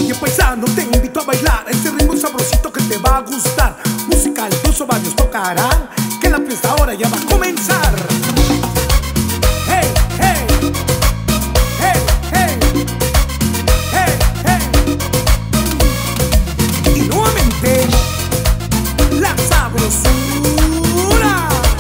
Oye paisano, te invito a bailar este ritmo sabrosito que te va a gustar. Música, incluso varios tocarán, que la fiesta ahora ya va a comenzar. Hey, hey, hey, hey, hey, hey. Y nuevamente la sabrosura.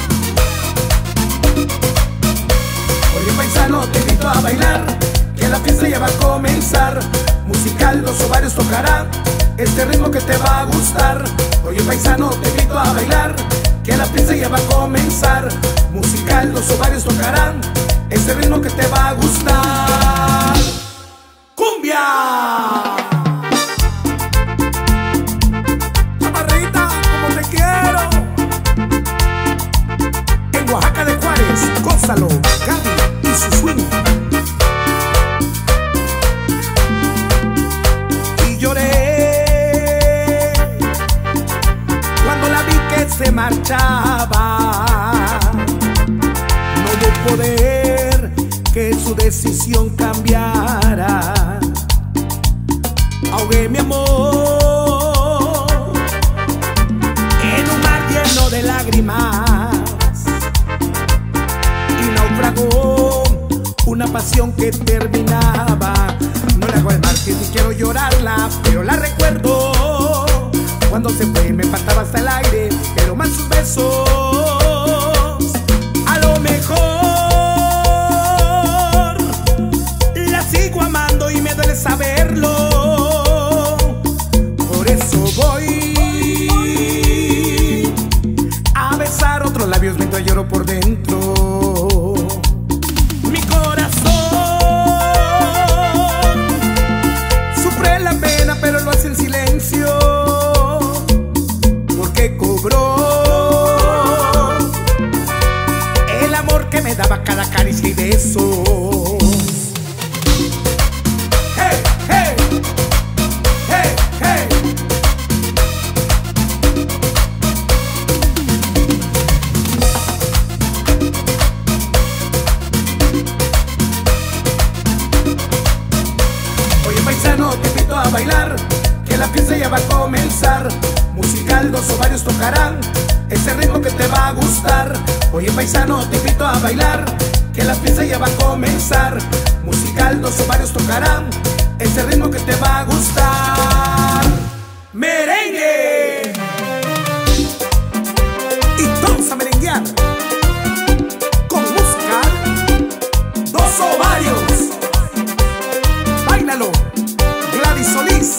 Oye paisano, te invito a bailar, que la fiesta ya va a comenzar. Musical, los ovarios tocarán este ritmo que te va a gustar. Oye paisano, te invito a bailar, que la fiesta ya va a comenzar. Musical, los ovarios tocarán este ritmo que te va a gustar. ¡Cumbia! Chaparrita, como te quiero. En Oaxaca de Juárez, gózalo, Gaby y su swing. Se marchaba, no hubo poder que su decisión cambiara. Ahogué mi amor en un mar lleno de lágrimas y naufragó una pasión que terminaba. No le hago al mar que ni quiero llorarla, pero la recuerdo. Cuando se fue me faltaba hasta el aire, pero más sus besos. A lo mejor la sigo amando y me duele saberlo. Por eso voy a besar otros labios mientras lloro por dentro. Mi corazón sufre la pena, pero lo hace en silencio. Cobró el amor que me daba cada caricia y besos. Hey, hey, hey, hey. Oye paisano, te invito a bailar, que la fiesta ya va a comenzar. Musical, los ovarios tocarán ese ritmo que te va a gustar. Oye paisano, te invito a bailar, que la fiesta ya va a comenzar. Musical, los ovarios tocarán ese ritmo que te va a gustar. ¡Merengue! Y todos a merenguear con música, los ovarios. Báilalo, Gladys Solís.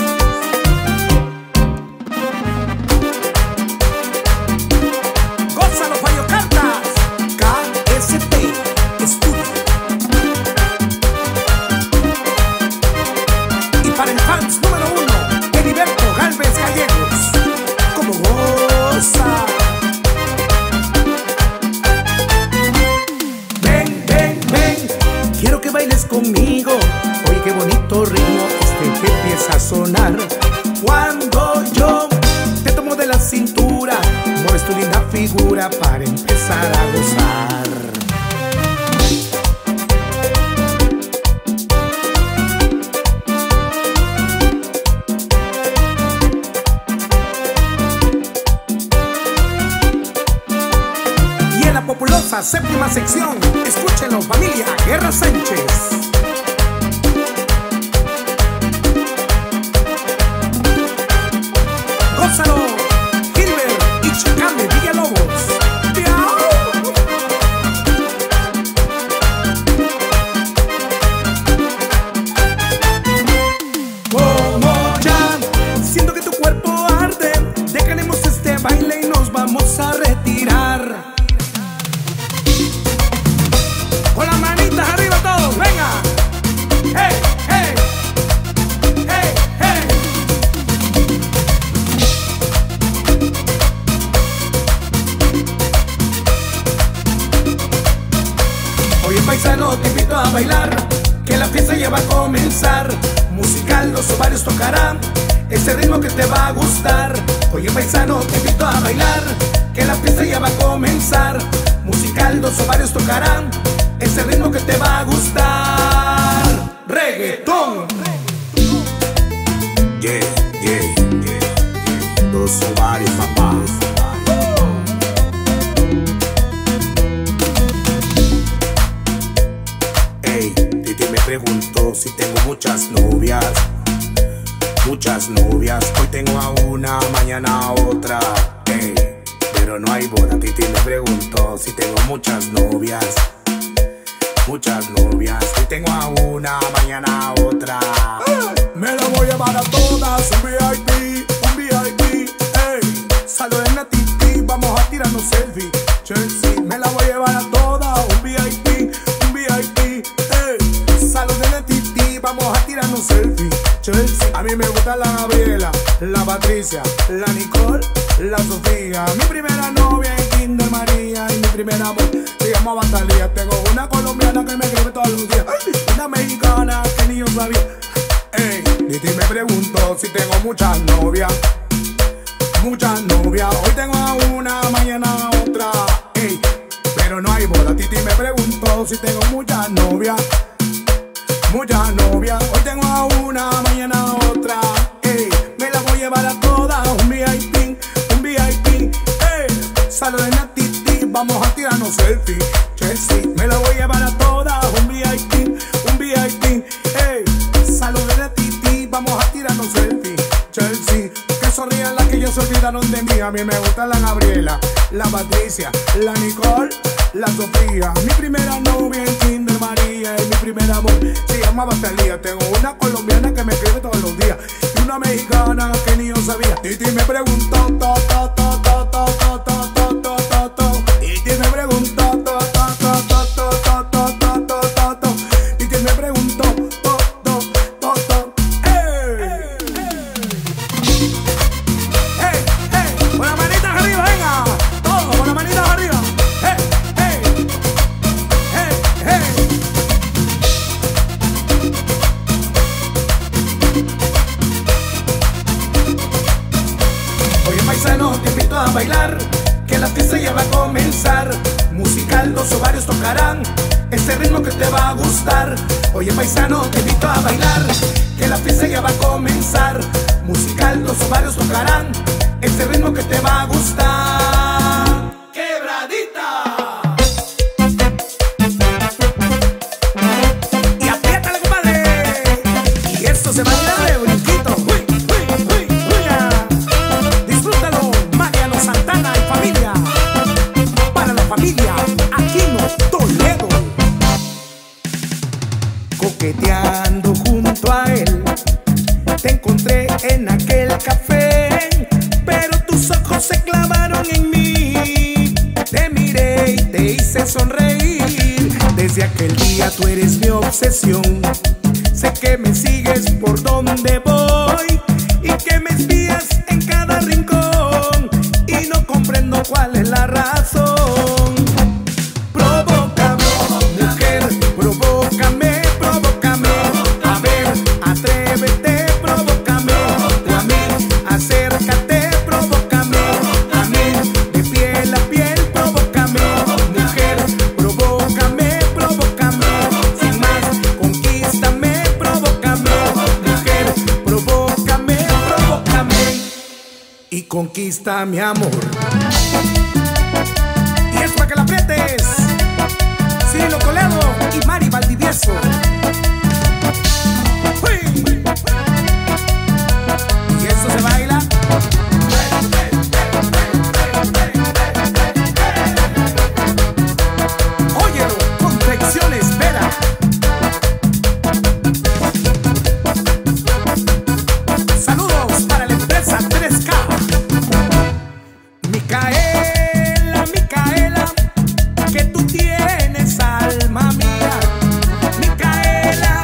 Conmigo, oye qué bonito ritmo este que empieza a sonar. Cuando yo te tomo de la cintura, mueves tu linda figura para empezar a gozar. Y en la populosa séptima sección, escúchenlo familia, Guerra Sánchez. Gózalo, Gilbert y Chicane Villalobos. Como ya siento que tu cuerpo arde, dejaremos este baile y nos vamos a retirar. Con las manitas arriba todos, venga. Hey, hey, hey, hey. Oye paisano, te invito a bailar, que la fiesta ya va a comenzar. Musical, los ovarios tocarán ese ritmo que te va a gustar. Oye paisano, te invito a bailar, que la fiesta ya va a comenzar. Musical, los ovarios tocarán ese ritmo que te va a gustar. Reggaetón. Yeah, yeah, yeah. Los ovarios, papá. Ey, Titi me preguntó si tengo muchas novias. Muchas novias, hoy tengo a una, mañana a otra. Ey, pero no hay boda. Titi me preguntó si tengo muchas novias. Muchas novias, hoy tengo a una, mañana a otra. Me la voy a llevar a todas, un VIP, un VIP, ey. Saluden a Titi, vamos a tirarnos selfie. Chelsea, me la voy a llevar a todas, un VIP, ey. Saluden a Titi, vamos a tirarnos selfie. Chelsea, a mí me gusta la Gabriela, la Patricia, la Nicole, la Sofía. Mi primera novia es Kinder María y mi primer amor se llamaba Talía. Tengo una colombiana que me escribe todos los días, una mexicana que ni yo sabía. Ey, Titi me preguntó si tengo muchas novias. Muchas novias, hoy tengo a una, mañana a otra. Ey, pero no hay boda. Titi me preguntó si tengo muchas novias. Muchas novias, hoy tengo a una, mañana a otra. Ey, me la voy a llevar a todas, un VIP, ey. Saluden a Titi, vamos a tirarnos selfie. Chelsea, me la voy a llevar a todas, un VIP, ey. Saluden a Titi, vamos a tirarnos selfie. Chelsea, que sonrían las que ya se olvidaron de mí. A mí me gusta la Gabriela, la Patricia, la Nicole, la Sofía. Mi primera novia en Kinder María y mi primer amor se llamaba Talía. Tengo una colombiana que me escribe todos los días y una mexicana que ni yo sabía. Titi me preguntó, Titi me preguntó, Titi me preguntó, con las manitas arriba, venga, todos con las manitas arriba, Oye paisano, te invito a bailar, que la fiesta ya va a comenzar. Musical, los ovarios tocarán este ritmo que te va a gustar. Oye paisano, te invito a bailar, que la fiesta ya va a comenzar. Musical, los ovarios tocarán este ritmo que te va a gustar. ¡Quebradita! y apriétale, compadre, y esto se baila de brinquito. Disfrútalo, Mariano Santana y familia. Para la familia Aquino Toledo. Coqueteando junto a él, te encontré en aquel café, pero tus ojos se clavaron en mí. Te miré y te hice sonreír. Desde aquel día tú eres mi obsesión. Sé que me sigues por donde voy y que me espías en cada rincón, y no comprendo cuál es la razón. Provócame, mujer, provócame, a ver, atrévete, provócame, tú a mí, acércate, provócame, a mí, de piel a piel, provócame, mujer, provócame, sin más, conquístame, provócame, mujer, provócame, y conquista mi amor. Y es para que la aprietes, Cirilo Toledo y Mari Valdivieso. ¡Uy! Y eso se baila. Óyelo, Confecciones Vera. Saludos para la empresa 3K. Micaela, que tú tienes alma mía. Micaela,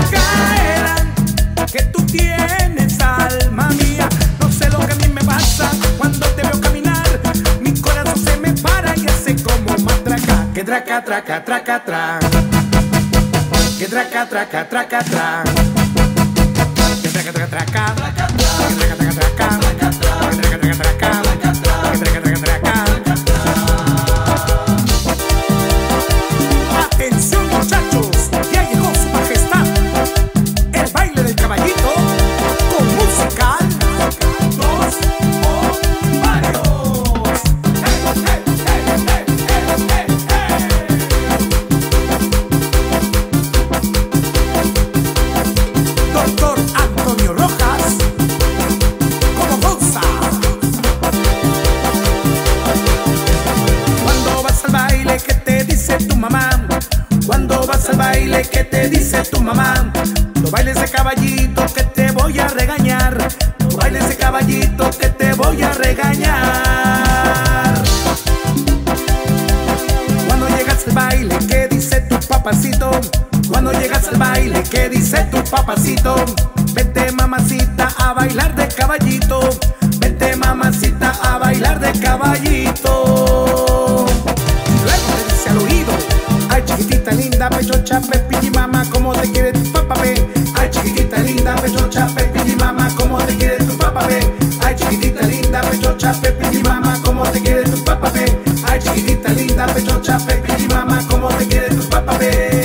que tú tienes alma mía. No sé lo que a mí me pasa cuando te veo caminar. Mi corazón se me para y hace como matraca. Que traca, traca, traca, traca. Que traca, traca, traca, traca. Que traca, traca, traca. Que traca, traca, traca. Que traca, traca, traca. Que traca, traca, traca. Atención muchachos, ya llegó su majestad, el baile del caballito con música. dice tu mamá. No bailes de caballito que te voy a regañar. No bailes de caballito que te voy a regañar. Cuando llegas al baile, ¿qué dice tu papacito? Cuando llegas al baile, ¿qué dice tu papacito? Vente mamacita a bailar de caballito. Vente mamacita a bailar de caballito. Luego le dice al oído: ay chiquitita linda, pechocha, pepi y mamá, ¿cómo te quiere tu papá, ve? Ay chiquitita linda, pechocha, pepi y mamá, ¿cómo te quiere tu papá, ve? Ay chiquitita linda, pechocha, pepi y mamá, ¿cómo te quiere tu papá, ve? Ay chiquitita linda, pechocha, pepi y mamá, ¿cómo te quiere tu papá, ve?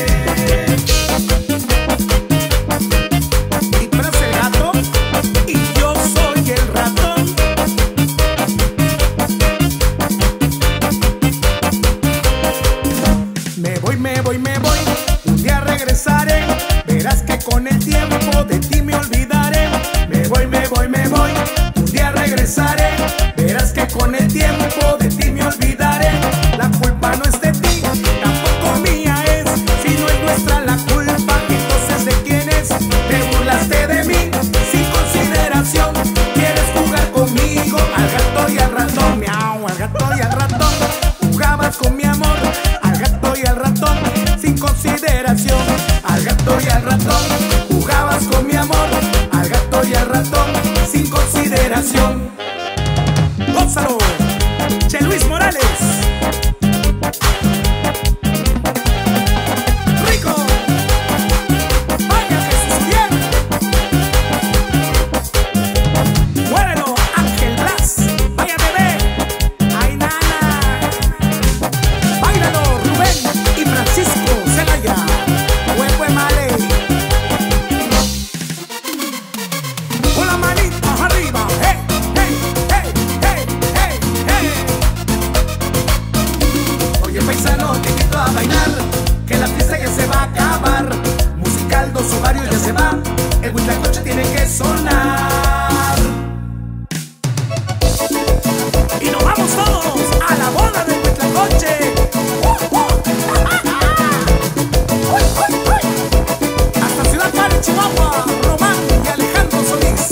Me voy, un día regresaré, verás que con el tiempo de ti me olvidaré. Me voy, un día regresaré, verás que con el tiempo de ti me olvidaré. La culpa no es de ti, tampoco mía es, si no es nuestra la culpa, entonces ¿de quién es? Te burlaste de mí, sin consideración, quieres jugar conmigo, al gato y al ratón, miau, al gato y al ratón, jugabas con mi amor, al gato y al ratón, sin consideración, al gato y al ratón, jugabas con mi amor, al gato y al ratón, sin consideración. Gózalo, Che Luis Morales. Rico, vaya Jesús bien. Muérelo, Ángel Blas, vaya bebé, ay nana. Báilalo, Rubén y Francisco Zelaya, Huehue Male. Con las manitas arriba, hey, hey, hey, hey, hey, hey. Oye paisano, te invito a bailar, que la fiesta ya se va a acabar. Musical Dos Ovarios ya se va, el huitlacoche tiene que sonar. Y nos vamos todos a la boda del huitlacoche. Hasta Ciudad Juárez, Chihuahua, Román y Alejandro Solís.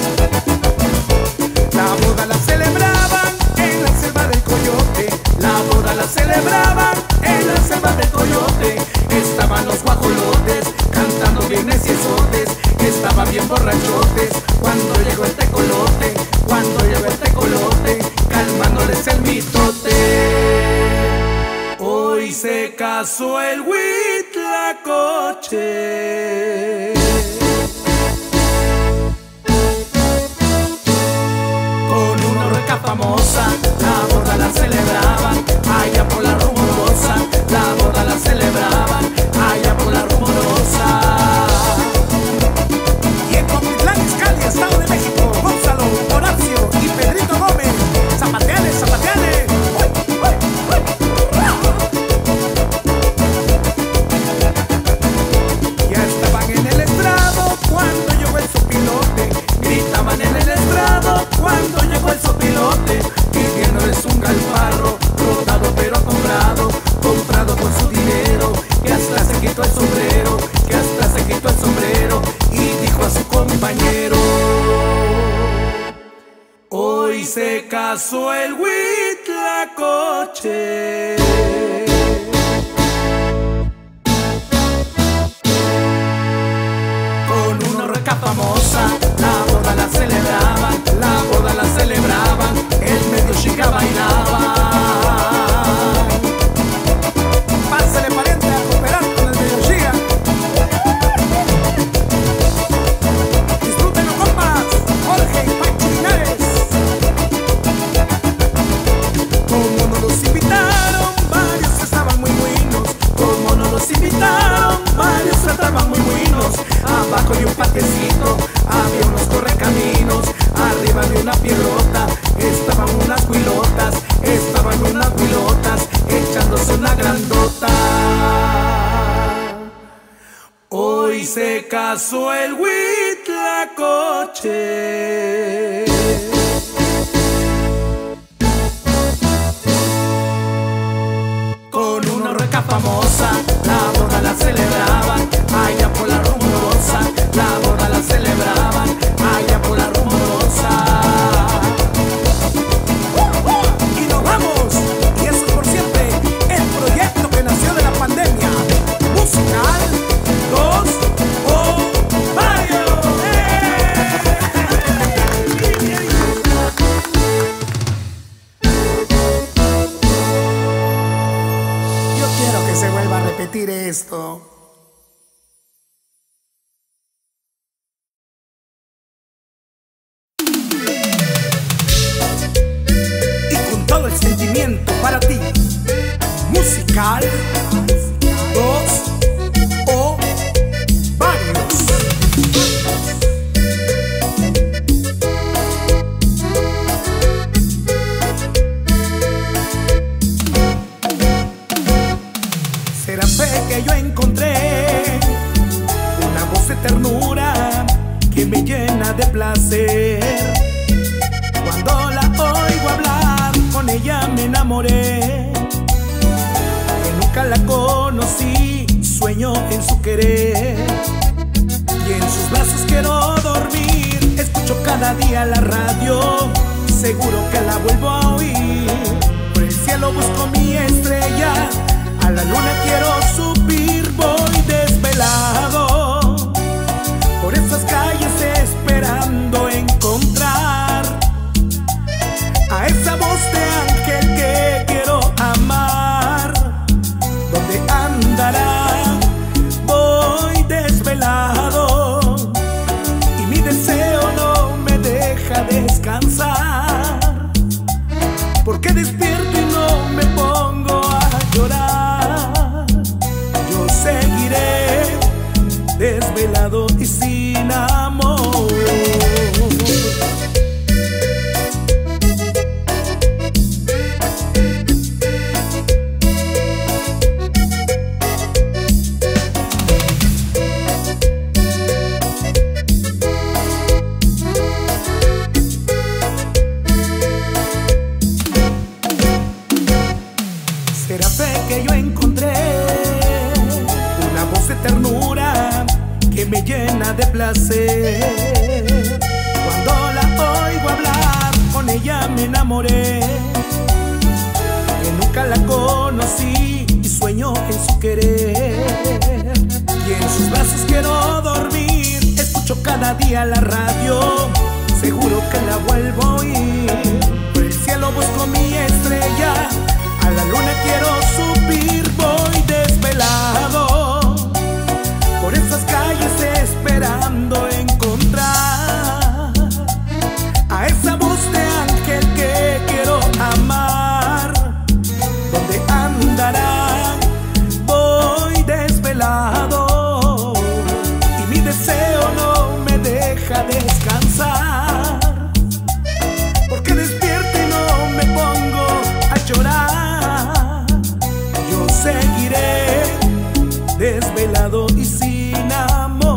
La boda la celebraban en la selva del Coyote. La boda la celebraban en la selva del Coyote. Estaban los guajolotes cantando bien neciesotes. Estaban bien borrachotes cuando llegó el tecolote. Cuando llegó el tecolote, calmándoles el mitote. Hoy se casó el huitlacoche con una orca famosa. La boda la celebraban allá por la Rumorosa. La boda la celebraban allá por la Rumorosa. Y en Comitlán, Izcalli, Estado de México, Gonzalo, Horacio y Pedrito Gómez. Zapateales, zapateales. ¡Uy, uy, uy! Ya estaban en el estrado cuando llegó el sopilote. Gritaban en el estrado cuando llegó el sopilote. Pidiéndoles un galfarro, rodado pero comprado, comprado con su dinero. Que hasta se quitó el sombrero, que hasta se quitó el sombrero. Y dijo a su compañero: hoy se casó el huitlacoche con una orca famosa. La boda la celebraban, la boda la celebraban, el medio chica bailaba. Pásale pariente a cooperar con el medio chica. Disfrútenlo compas, Jorge y Pancho Linares. Como no los invitaron, varios estaban muy buenos. Como no los invitaron, varios estaban muy buenos. Abajo de un patiecito había unos correcaminos. Arriba de una piedrota estaban unas huilotas. Estaban unas huilotas echándose una grandota. Hoy se casó el huitlacoche con una orca famosa, la boda la celebraban allá por la Rumorosa, la boda la celebraban allá por la Rumorosa. Y nos vamos, y eso es por siempre, el proyecto que nació de la pandemia, musical 2 Ovarios. Yo quiero que se vuelva a repetir esto. Todo el sentimiento para ti, musical 2 Ovarios. Será fe que yo encontré una voz de ternura que me llena de placer. Cuando la oigo hablar, con ella me enamoré, que nunca la conocí, sueño en su querer, y en sus brazos quiero dormir. Escucho cada día la radio, seguro que la vuelvo a oír. Por el cielo busco mi estrella, a la luna quiero subir. Voy desvelado por esas calles esperando encontrar a esa voz de ángel que quiero amar. ¿Dónde andará? Voy desvelado y mi deseo no me deja descansar, porque despierto y no me pongo a llorar. Yo seguiré desvelado y sin amor. Será fe que yo encontré una voz de ternura que me llena de placer. Cuando la oigo hablar, con ella me enamoré, que nunca la conocí y sueño en su querer, y en sus brazos quiero dormir. Escucho cada día la radio, seguro que la vuelvo a oír. Por el cielo busco mi estrella, a la luna quiero subir. Voy desvelado por esas calles esperando encontrar a esa voz de ángel que quiero amar. ¿Dónde andará? Voy desvelado y mi deseo no me deja descansar, porque despierto y no me pongo a llorar. Yo seguiré desvelado y sin amor.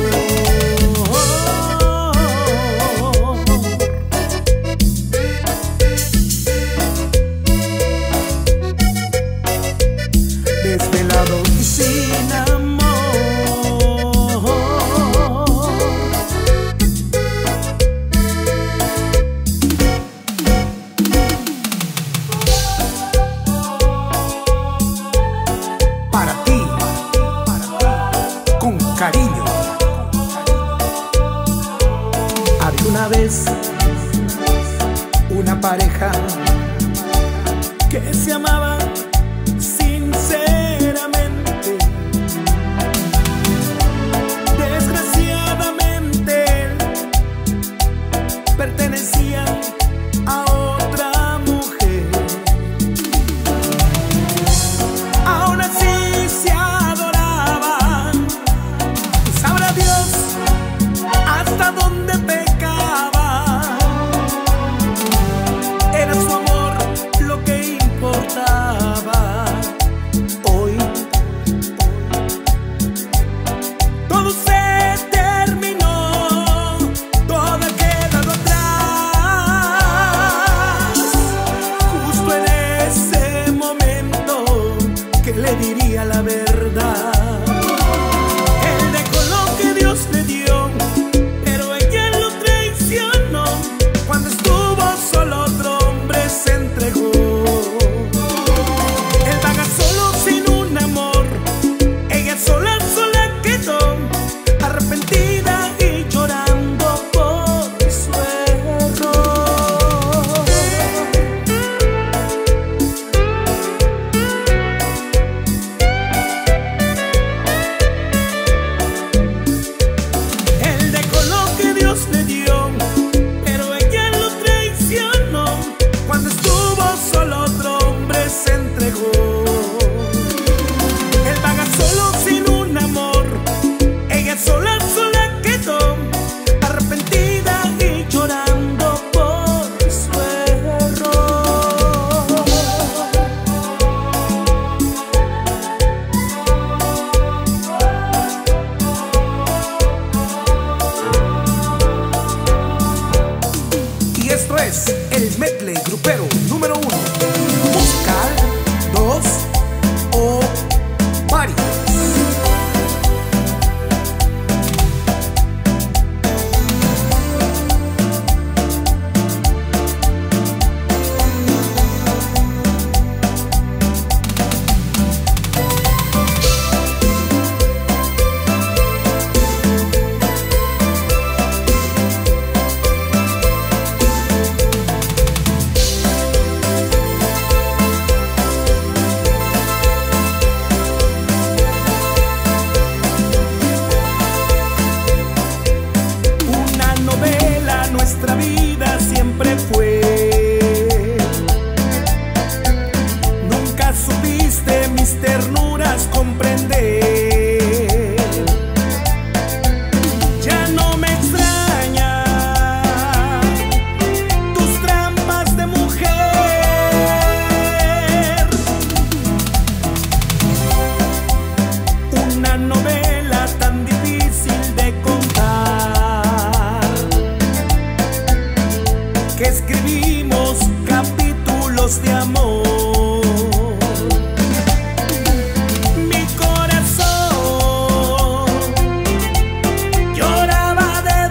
Desvelado y sin amor. Para ti, con cariño. Había una vez una pareja que se amaba sinceramente. Desgraciadamente pertenecían a otra mujer. Aún así se adoraban, y sabrá Dios hasta dónde pecaban. Era su amor lo que importaba. es el medley grupero número 1, musical 2 o varios. Nuestra vida siempre fue. Nunca supiste mis ternuras comprender. Ya no me extraña tus trampas de mujer. Una novela tan difícil de contar, que escribimos capítulos de amor. Mi corazón lloraba de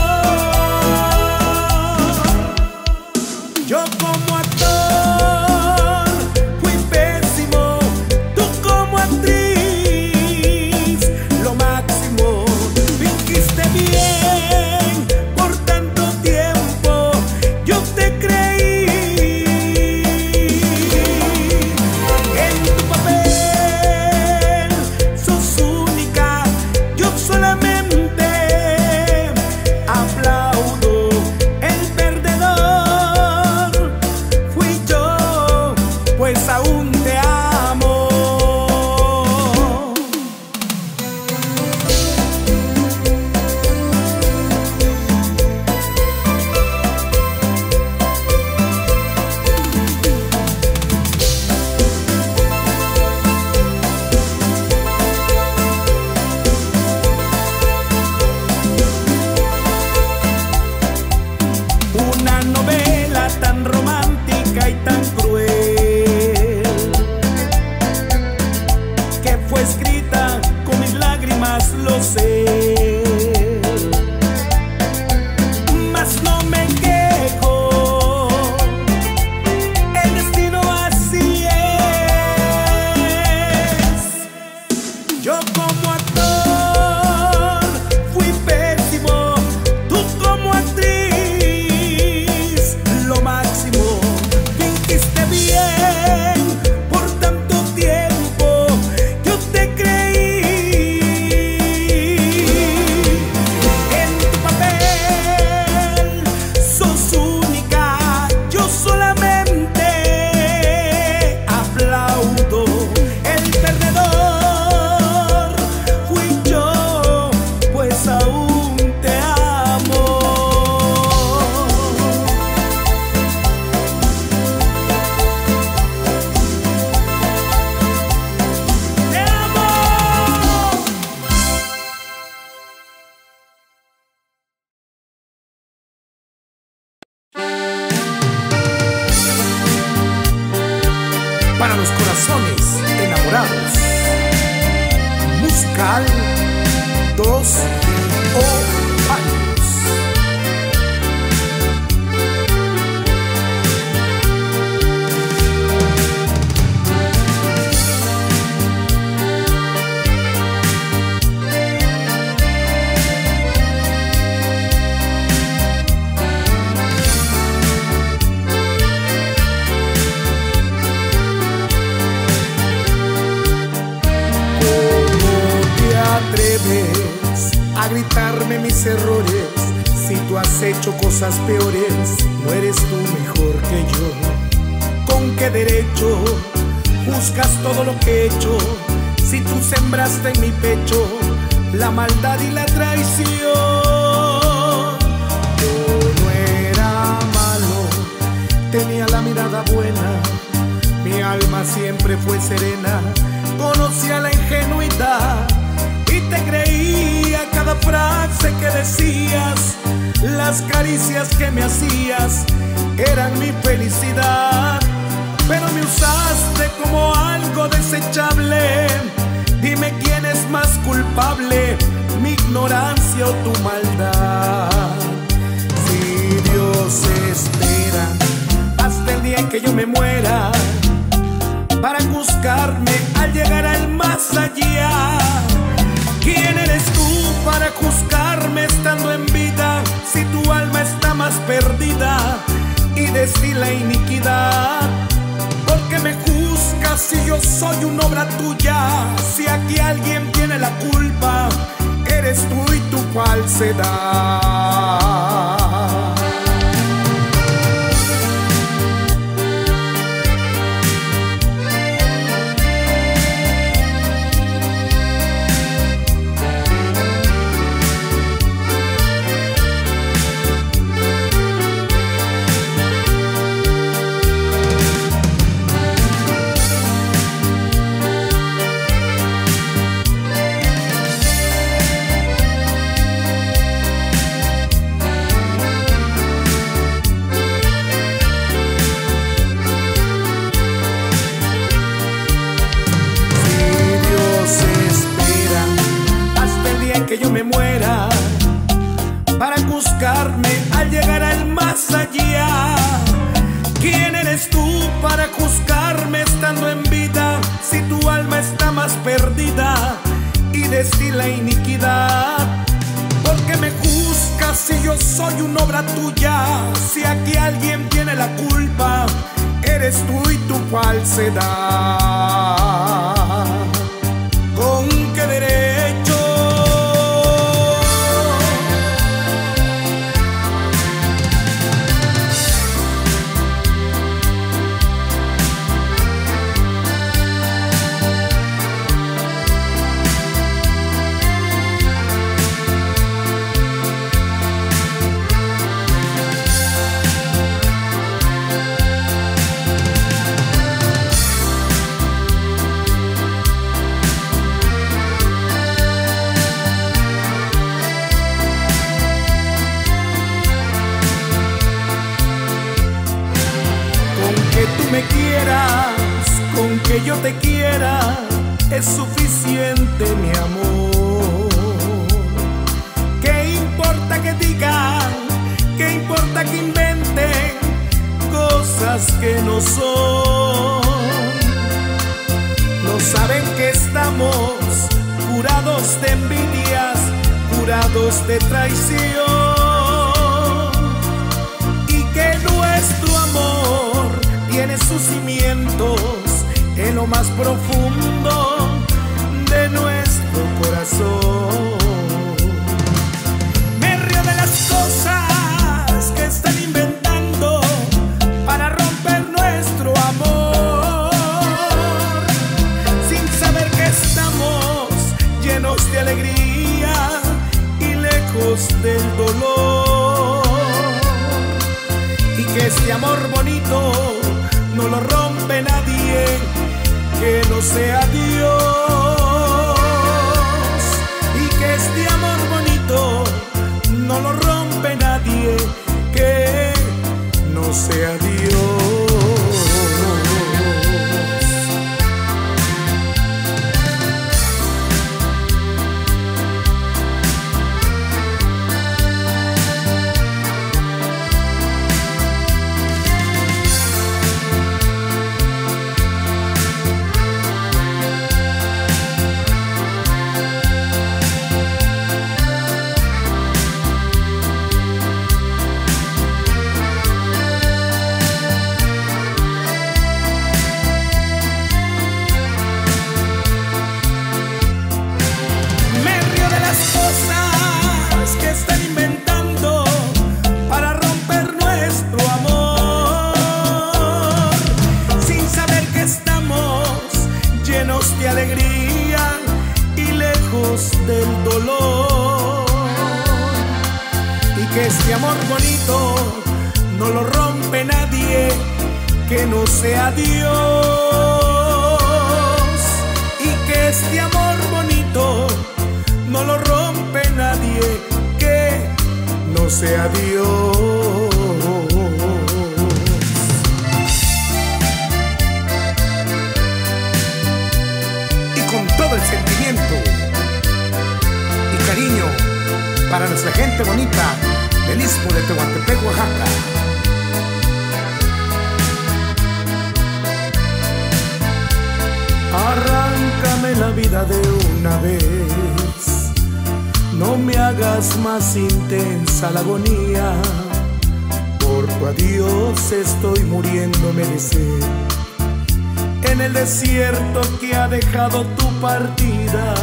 dolor. Yo como actor fui pésimo, tú como actriz lo máximo. Fingiste bien por tanto tiempo, yo te creí. En tu papel sos única, yo solamente aplaudo. El perdedor fui yo, pues aún te amo. Una novela tan romántica y tan cruel, que fue escrita con mis lágrimas, lo sé. Mas no me quejo, el destino así es. Yo como actor fui pésimo, tú como actriz lo máximo. Fingiste bien por tanto tiempo, yo te creí. En tu papel sos única, yo solamente aplaudo. El perdedor fui yo, pues aún te amo. ¡Te amo! Para los corazones enamorados, musical 2 o varios. Atreves a gritarme mis errores, si tú has hecho cosas peores, no eres tú mejor que yo. ¿Con qué derecho juzgas todo lo que he hecho, si tú sembraste en mi pecho la maldad y la traición? Yo no era malo, tenía la mirada buena, mi alma siempre fue serena, conocía la ingenuidad y te creía cada frase que decías. Las caricias que me hacías eran mi felicidad, pero me usaste como algo desechable. Dime quién es más culpable, mi ignorancia o tu maldad. Si Dios espera hasta el día en que yo me muera para juzgarme al llegar al más allá, ¿quién eres tú para juzgarme estando en vida? Si tu alma está más perdida y destila iniquidad, ¿por qué me juzgas si yo soy una obra tuya? Si aquí alguien tiene la culpa, eres tú y tu falsedad. Que yo me muera para juzgarme al llegar al más allá, ¿quién eres tú para juzgarme estando en vida? Si tu alma está más perdida y destila iniquidad, ¿por qué me juzgas si yo soy una obra tuya? Si aquí alguien tiene la culpa, eres tú y tu falsedad. ¿Con qué derecho me quieras, con que yo te quiera, es suficiente, mi amor? ¿Qué importa que digan? ¿Qué importa que inventen cosas que no son? No saben que estamos curados de envidias, curados de traición, y que nuestro amor tiene sus cimientos en lo más profundo de nuestro corazón. Me río de las cosas que están inventando para romper nuestro amor, sin saber que estamos llenos de alegría y lejos del dolor, y que este amor bonito no lo rompe nadie que no sea Dios, y que este amor bonito no lo rompe nadie que no sea Dios. De alegría y lejos del dolor, y que este amor bonito no lo rompe nadie que no sea Dios, y que este amor bonito no lo rompe nadie que no sea Dios. Y con todo el sentimiento y cariño para nuestra gente bonita del Istmo de Tehuantepec, Oaxaca. Arráncame la vida de una vez, no me hagas más intensa la agonía. Por tu adiós estoy muriéndome de sed, en el desierto que ha dejado tu partida.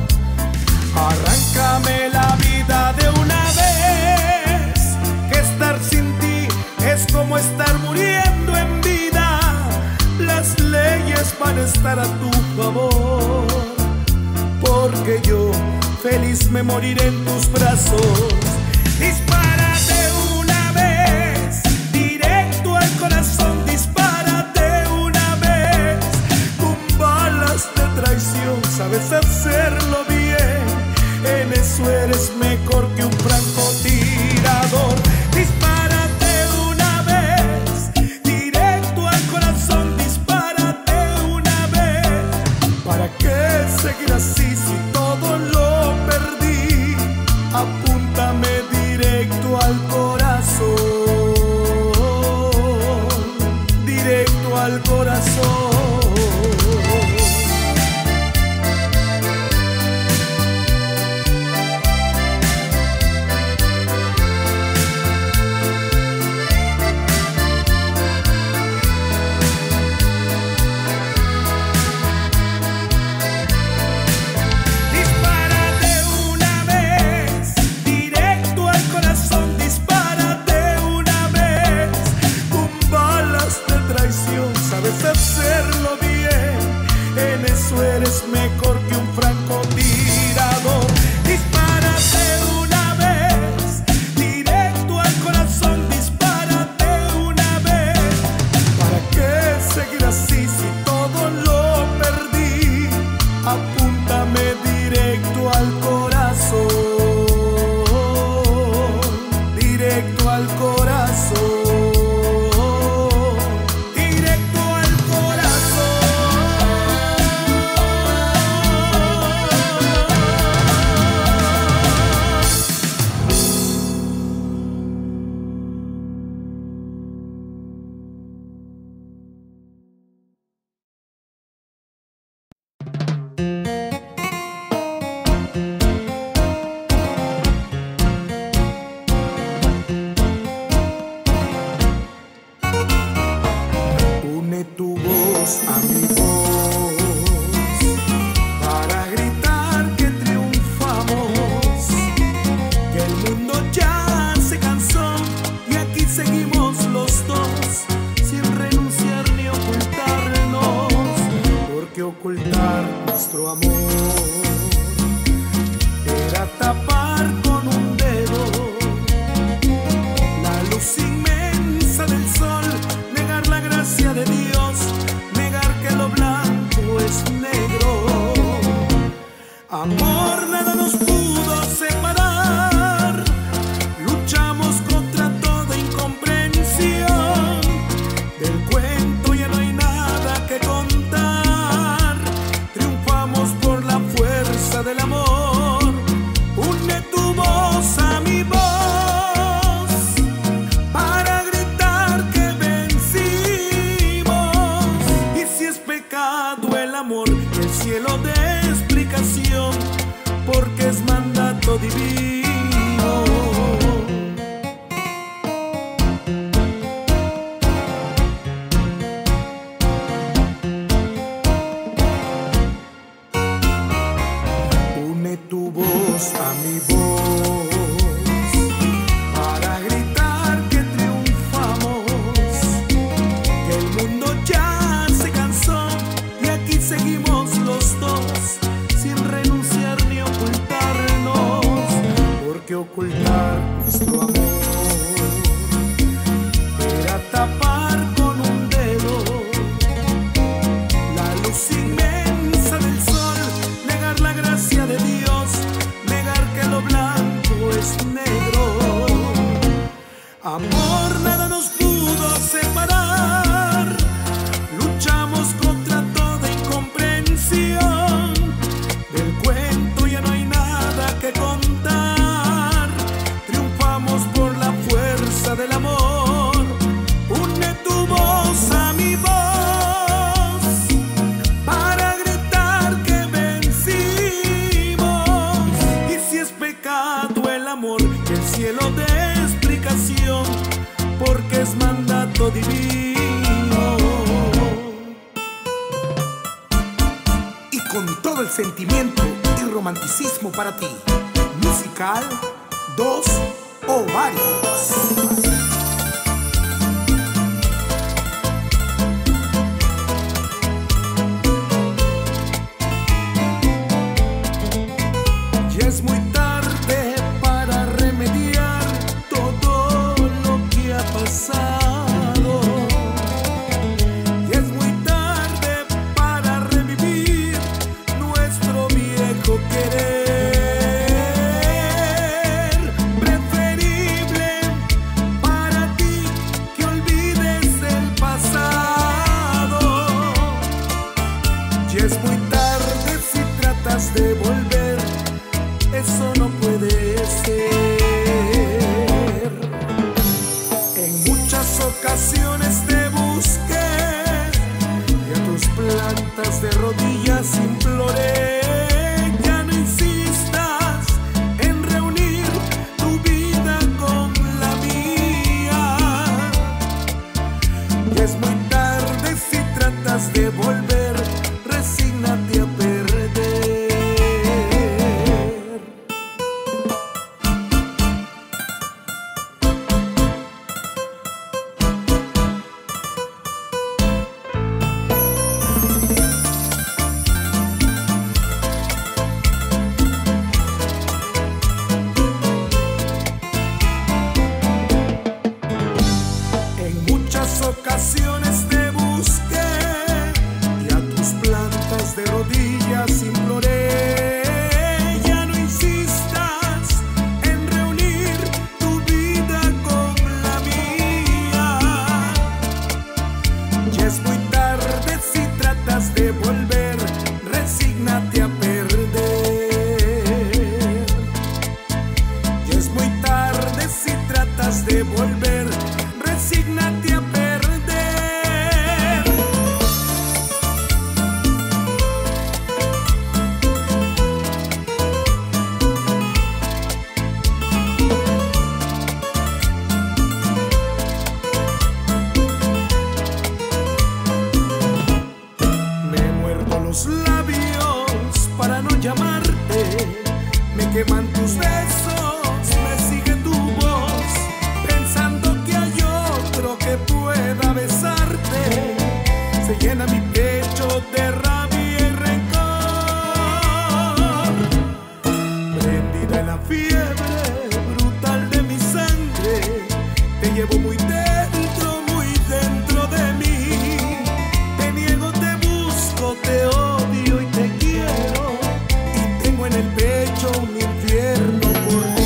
Arráncame la vida de una vez, que estar sin ti es como estar muriendo en vida. Las leyes van a estar a tu favor, porque yo feliz me moriré en tus brazos. Dispárate una vez, directo al corazón, dispárate una vez. Con balas de traición sabes hacerlo bien, en eso eres mejor que un francotirador. Dispárate una vez, directo al corazón, dispárate una vez. ¿Para qué seguir así si todo lo perdí? Apúntame directo al corazón, directo al corazón. Hacerlo bien, en eso eres mejor que un francotirador. Dispárate una vez, directo al corazón, dispárate una vez. ¿Para qué seguir así si todo lo perdí? Apúntame directo al corazón, directo al corazón. A mi voz para gritar que triunfamos, que el mundo ya se cansó y aquí seguimos los dos sin renunciar ni ocultarnos, porque ocultar nuestro amor era tapar con un dedo la luz inmensa del sol, negar la gracia de Dios, que lo blanco es negro. Amor, nada nos pudo separar, luchamos contra toda incomprensión. Del cuento ya no hay nada que contar, triunfamos por la fuerza del amor. Une tu voz a mi voz para gritar que el amor, el cielo de explicación, porque es mandato divino. Une tu voz a mi voz para gritar que triunfamos, que el mundo ya se cansó y aquí seguimos los dos sin renunciar ni ocultarnos, porque ocultar nuestro amor era tapar con un dedo la luz inmensa del sol, negar la gracia de Dios, negar que lo blanco es negro. explicación, porque es mandato divino. Y con todo el sentimiento y romanticismo para ti, musical Dos Ovarios. Es muy tarde para remediar todo lo que ha pasado. Y es muy tarde para revivir nuestro viejo querer. Preferible para ti que olvides el pasado. Y es muy tarde si tratas de volver. Eso no puede ser. En muchas ocasiones te busqué y a tus plantas de rodillas imploré. Ya no insistas en reunir tu vida con la mía. Y es muy tarde si tratas de volver. Resígnate a perder. Ocasiones te busqué y a tus plantas de rodillas imploré. Ya no insistas en reunir tu vida con la mía. Ya es muy tarde si tratas de volver. Resígnate a perder. Ya es muy tarde si tratas de volver. Resígnate a perder. Me muerdo los labios para no llamarte. Me queman tus besos, me sigue tu voz, pensando que hay otro que pueda besarte. Se llena mi pecho de rabia y rencor. Prendida en la fiebre brutal de mi sangre, te llevo muy dentro de mí. Te niego, te busco, te odio y te quiero. Y tengo en el pecho un infierno por ti.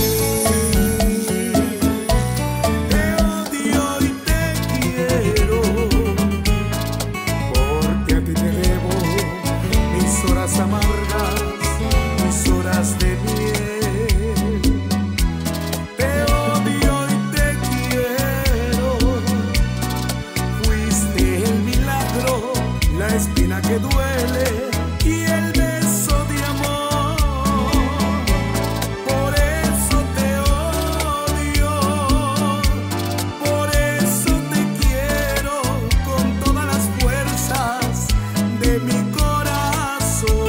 Amargas, mis horas de miel. Te odio y te quiero. Fuiste el milagro, la espina que duele y el beso de amor. Por eso te odio, por eso te quiero con todas las fuerzas de mi corazón.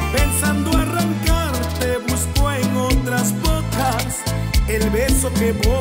Que